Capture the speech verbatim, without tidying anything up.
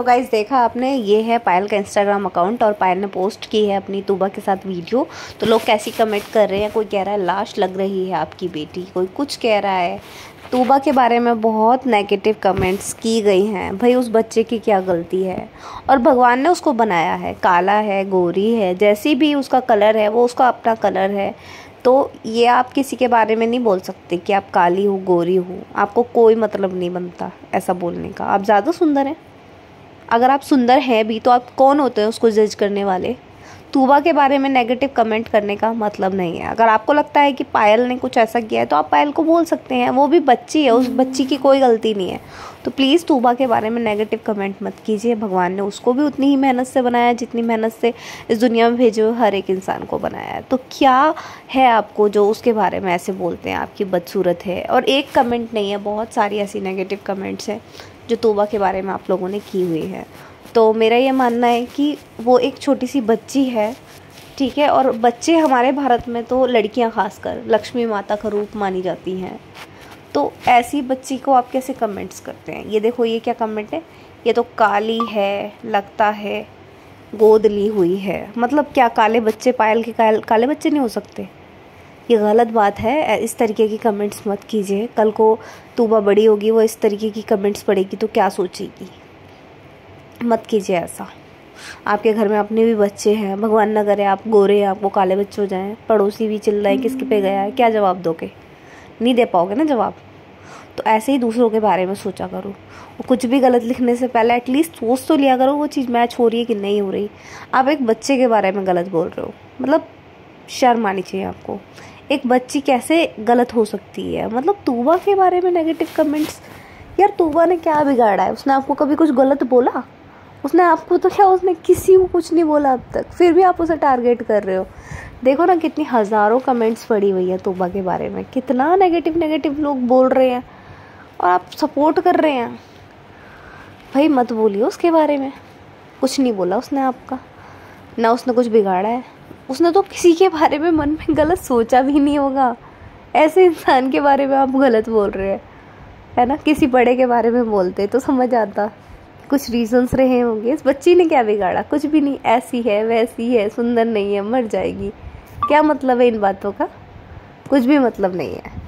तो गाइस देखा आपने, ये है पायल का इंस्टाग्राम अकाउंट और पायल ने पोस्ट की है अपनी तूबा के साथ वीडियो। तो लोग कैसी कमेंट कर रहे हैं, कोई कह रहा है लाश लग रही है आपकी बेटी, कोई कुछ कह रहा है। तूबा के बारे में बहुत नेगेटिव कमेंट्स की गई हैं। भाई उस बच्चे की क्या गलती है, और भगवान ने उसको बनाया है, काला है गोरी है, जैसी भी उसका कलर है वो उसका अपना कलर है। तो ये आप किसी के बारे में नहीं बोल सकते कि आप काली हो गोरी हो, आपको कोई मतलब नहीं बनता ऐसा बोलने का। आप ज़्यादा सुंदर हैं, अगर आप सुंदर हैं भी तो आप कौन होते हैं उसको जज करने वाले। तूबा के बारे में नेगेटिव कमेंट करने का मतलब नहीं है। अगर आपको लगता है कि पायल ने कुछ ऐसा किया है तो आप पायल को बोल सकते हैं, वो भी बच्ची है, उस बच्ची की कोई गलती नहीं है। तो प्लीज़ तूबा के बारे में नेगेटिव कमेंट मत कीजिए। भगवान ने उसको भी उतनी ही मेहनत से बनाया जितनी मेहनत से इस दुनिया में भेजे हुए हर एक इंसान को बनाया है। तो क्या है आपको जो उसके बारे में ऐसे बोलते हैं आपकी बदसूरत है। और एक कमेंट नहीं है, बहुत सारी ऐसी नेगेटिव कमेंट्स हैं जो तूबा के बारे में आप लोगों ने की हुई है। तो मेरा ये मानना है कि वो एक छोटी सी बच्ची है, ठीक है। और बच्चे हमारे भारत में तो लड़कियां खासकर लक्ष्मी माता का रूप मानी जाती हैं। तो ऐसी बच्ची को आप कैसे कमेंट्स करते हैं। ये देखो ये क्या कमेंट है, ये तो काली है, लगता है गोद ली हुई है। मतलब क्या काले बच्चे पायल के काल, काले बच्चे नहीं हो सकते। ये गलत बात है, इस तरीके की कमेंट्स मत कीजिए। कल को तूबा बड़ी होगी, वो इस तरीके की कमेंट्स पढ़ेगी तो क्या सोचेगी। मत कीजिए ऐसा। आपके घर में अपने भी बच्चे हैं, भगवान ना करे आप गोरे हैं, आपको काले बच्चे हो जाएं, पड़ोसी भी चिल्ला रहे हैं किसके पे गया है, क्या जवाब दोगे। नहीं दे पाओगे ना जवाब। तो ऐसे ही दूसरों के बारे में सोचा करो। वो कुछ भी गलत लिखने से पहले एटलीस्ट सोच तो लिया करो वो चीज़ मैच हो रही है कि नहीं हो रही। आप एक बच्चे के बारे में गलत बोल रहे हो, मतलब शर्म आनी चाहिए आपको। एक बच्ची कैसे गलत हो सकती है। मतलब तूबा के बारे में नेगेटिव कमेंट्स, यार तूबा ने क्या बिगाड़ा है। उसने आपको कभी कुछ गलत बोला। उसने आपको तो क्या, उसने किसी को कुछ नहीं बोला अब तक, फिर भी आप उसे टारगेट कर रहे हो। देखो ना कितनी हज़ारों कमेंट्स पड़ी हुई है तूबा के बारे में, कितना नेगेटिव नेगेटिव लोग बोल रहे हैं और आप सपोर्ट कर रहे हैं। भाई मत बोलिए उसके बारे में, कुछ नहीं बोला उसने आपका, ना उसने कुछ बिगाड़ा है। उसने तो किसी के बारे में मन में गलत सोचा भी नहीं होगा। ऐसे इंसान के बारे में आप गलत बोल रहे हैं, है ना। किसी बड़े के बारे में बोलते तो समझ आता, कुछ रीजंस रहे होंगे। इस बच्ची ने क्या बिगाड़ा, कुछ भी नहीं। ऐसी है वैसी है, सुंदर नहीं है, मर जाएगी, क्या मतलब है इन बातों का। कुछ भी मतलब नहीं है।